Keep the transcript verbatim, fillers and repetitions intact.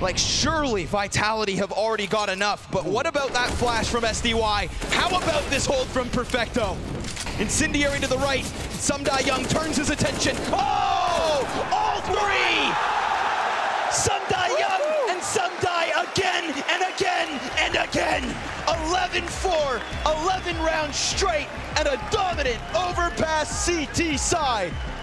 like surely Vitality have already got enough, but what about that flash from S D Y? How about this hold from Perfecto? Incendiary to the right, Sumdai Young turns his attention. Oh! All three! Sumdai Young and Sumdai again and again and again! eleven four, eleven rounds straight, and a dominant overpass C T side.